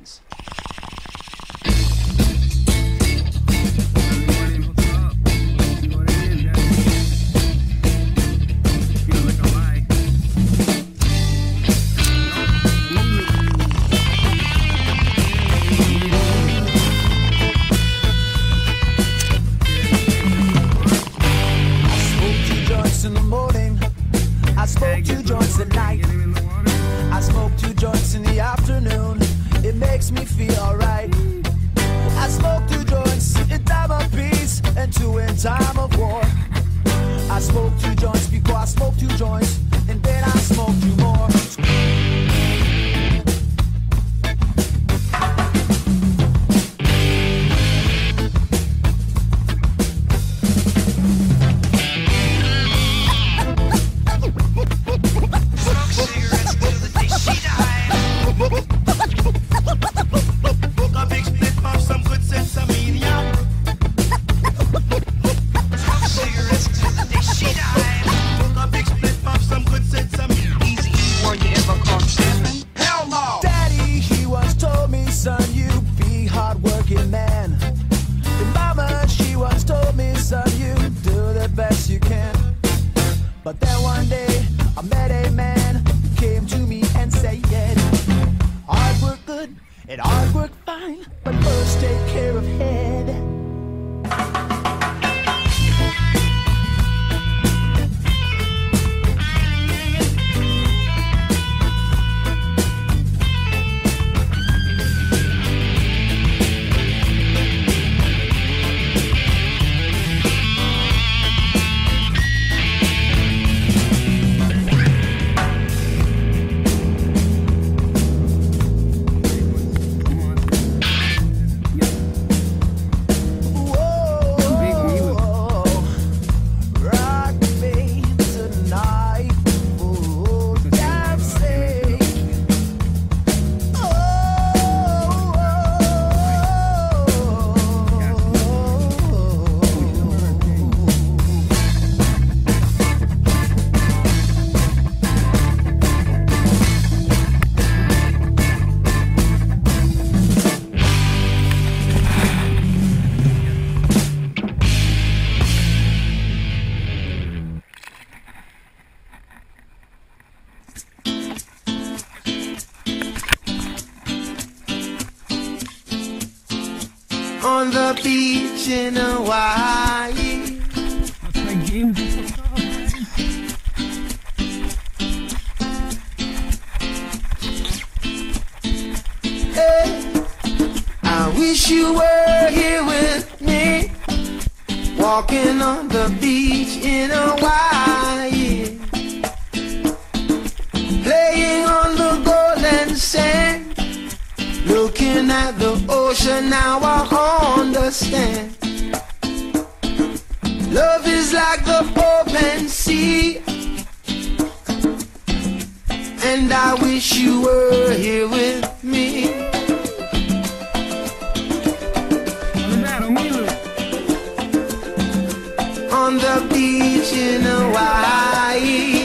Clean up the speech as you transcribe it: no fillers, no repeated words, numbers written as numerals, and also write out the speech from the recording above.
Sessions. In the morning, I smoke 2 joints at night. I smoke 2 joints in the afternoon. It makes me feel alright. I smoke 2 joints in time of peace and 2 in time of war. I smoke 2 joints before I smoke 2 joints, and then I smoke 2 more. Son, you be hard-working man. And mama, she once told me, son, you do the best you can. But then one day, I met a man who came to me and said, hard work good and hard work fine, but first take care of head. On the beach in Hawaii, hey, I wish you were here with me, walking on the beach in Hawaii, playing on the golden sand. Looking at the ocean, now I understand. Love is like the open sea, and I wish you were here with me. On the beach in Hawaii.